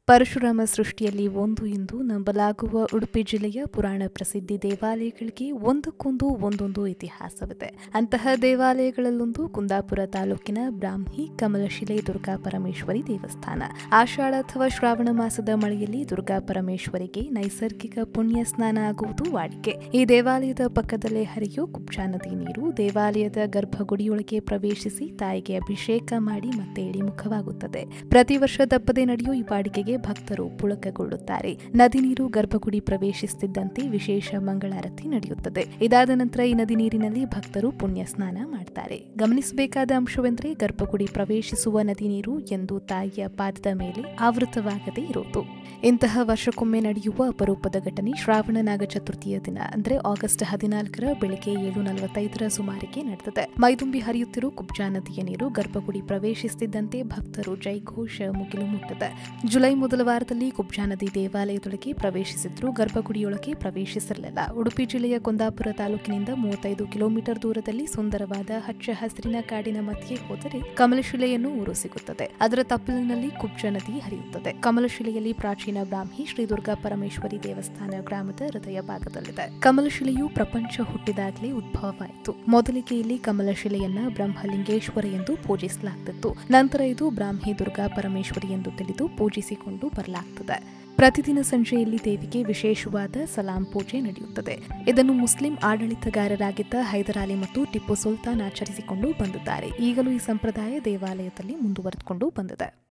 ಪರಶುರಾಮ ಸೃಷ್ಟಿಯಲ್ಲಿ ಒಂದು ಎಂದು ನಂಬಲಾಗುವ ಉಡುಪಿ ಜಿಲ್ಲೆಯ ಪುರಾಣ ಪ್ರಸಿದ್ಧಿ ದೇವಾಲಯಗಳಿಗೆ ಒಂದೊಂದು ಇತಿಹಾಸವಿದೆ. ಅಂತಹ ದೇವಾಲಯಗಳಲ್ಲೊಂದು ಕುಂದಾಪುರ ತಾಲೂಕಿನ ಬ್ರಾಹ್ಮಿ ಕಮಲಶಿಲೆ ದುರ್ಗಾ ಪರಮೇಶ್ವರಿ ದೇವಸ್ಥಾನ. ಆಷಾಢ ಅಥವಾ ಶ್ರಾವಣ ಮಾಸದ ಮಳೆಯಲ್ಲಿ ದುರ್ಗಾ ಪರಮೇಶ್ವರಿಗೆ ನೈಸರ್ಗಿಕ ಪುಣ್ಯ ಸ್ನಾನ ಆಗುವುದು ವಾಡಿಕೆ. ಈ ದೇವಾಲಯದ ಪಕ್ಕದಲ್ಲೇ ಹರಿಯೋ ಕುಬ್ಜಾ ನದಿ ನೀರು ದೇವಾಲಯದ ಗರ್ಭಗುಡಿಯೊಳಗೆ ಪ್ರವೇಶಿಸಿ ತಾಯಿಗೆ ಅಭಿಷೇಕ ಮಾಡಿ ಮತ್ತೆ ಇಳಿಮುಖವಾಗುತ್ತದೆ. ಪ್ರತಿ ವರ್ಷ ತಪ್ಪದೆ ನಡೆಯುವ ಈ ವಾಡಿಕೆಗೆ ಭಕ್ತರು ಪುಳಕಗೊಳ್ಳುತ್ತಾರೆ. ನದಿ ನೀರು ಗರ್ಭಗುಡಿ ಪ್ರವೇಶಿಸುತ್ತಿದ್ದಂತೆ ವಿಶೇಷ ಮಂಗಳಾರತಿ ನಡೆಯುತ್ತದೆ. ಇದಾದ ನಂತರ ಈ ನದಿ ನೀರಿನಲ್ಲಿ ಭಕ್ತರು ಪುಣ್ಯ ಸ್ನಾನ ಮಾಡ್ತಾರೆ. ಗಮನಿಸಬೇಕಾದ ಅಂಶವೆಂದರೆ ಗರ್ಭಗುಡಿ ಪ್ರವೇಶಿಸುವ ನದಿ ನೀರು ಎಂದು ತಾಯಿಯ ಪಾದದ ಮೇಲೆ ಆವೃತವಾಗದೇ ಇರುವುದು. ಇಂತಹ ವರ್ಷಕ್ಕೊಮ್ಮೆ ನಡೆಯುವ ಅಪರೂಪದ ಘಟನೆ ಶ್ರಾವಣ ನಾಗ ಚತುರ್ಥಿಯ ದಿನ ಅಂದರೆ ಆಗಸ್ಟ್ 14 ಬೆಳಗ್ಗೆ 7:45 ಸುಮಾರಿಗೆ ನಡೆದಿದೆ. ಮೈದುಂಬಿ ಹರಿಯುತ್ತಿರುವ ಕುಬ್ಜಾ ನದಿಯ ನೀರು ಗರ್ಭಗುಡಿ ಪ್ರವೇಶಿಸುತ್ತಿದ್ದಂತೆ ಭಕ್ತರು ಜೈಘೋಷ ಮುಗಿಲು ಮುಟ್ಟಿದೆ. ಜುಲೈ ಮೊದಲ ವಾರದಲ್ಲಿ ಕುಬ್ಜಾ ನದಿ ದೇವಾಲಯದೊಳಗೆ ಪ್ರವೇಶಿಸಿದ್ರು ಗರ್ಭಗುಡಿಯೊಳಗೆ ಪ್ರವೇಶಿಸಿರಲಿಲ್ಲ. ಉಡುಪಿ ಜಿಲ್ಲೆಯ ಕುಂದಾಪುರ ತಾಲೂಕಿನಿಂದ 35 ಕಿಲೋಮೀಟರ್ ದೂರದಲ್ಲಿ ಸುಂದರವಾದ ಹಚ್ಚ ಹಸಿರಿನ ಕಾಡಿನ ಮಧ್ಯೆ ಹೋದರೆ ಕಮಲಶಿಲೆಯನ್ನು ಊರು ಸಿಗುತ್ತದೆ. ಅದರ ತಪ್ಪಲಿನಲ್ಲಿ ಕುಬ್ಜಾ ನದಿ ಹರಿಯುತ್ತದೆ. ಕಮಲಶಿಲೆಯಲ್ಲಿ ಪ್ರಾಚೀನ ಬ್ರಾಹ್ಮಿ ಶ್ರೀ ದುರ್ಗಾ ಪರಮೇಶ್ವರಿ ದೇವಸ್ಥಾನ ಗ್ರಾಮದ ಹೃದಯ ಭಾಗದಲ್ಲಿದೆ. ಕಮಲಶಿಲೆಯು ಪ್ರಪಂಚ ಹುಟ್ಟಿದಾಗಲೇ ಉದ್ಭವವಾಯಿತು. ಮೊದಲಿಗೆ ಇಲ್ಲಿ ಕಮಲಶಿಲೆಯನ್ನ ಬ್ರಹ್ಮಲಿಂಗೇಶ್ವರ ಎಂದು ಪೂಜಿಸಲಾಗುತ್ತಿತ್ತು. ನಂತರ ಇದು ಬ್ರಾಹ್ಮಿ ದುರ್ಗಾ ಪರಮೇಶ್ವರಿ ಎಂದು ತಿಳಿದು ಪೂಜಿಸಿಕೊಂಡು ಬರಲಾಗುತ್ತದೆ. ಪ್ರತಿದಿನ ಸಂಜೆಯಲ್ಲಿ ದೇವಿಗೆ ವಿಶೇಷವಾದ ಸಲಾಂ ಪೂಜೆ ನಡೆಯುತ್ತದೆ. ಇದನ್ನು ಮುಸ್ಲಿಂ ಆಡಳಿತಗಾರರಾಗಿದ್ದ ಹೈದರಾಲಿ ಮತ್ತು ಟಿಪ್ಪು ಸುಲ್ತಾನ್ ಆಚರಿಸಿಕೊಂಡು ಬಂದಿದ್ದಾರೆ. ಈಗಲೂ ಈ ಸಂಪ್ರದಾಯ ದೇವಾಲಯದಲ್ಲಿ ಮುಂದುವರೆದುಕೊಂಡು ಬಂದಿದೆ.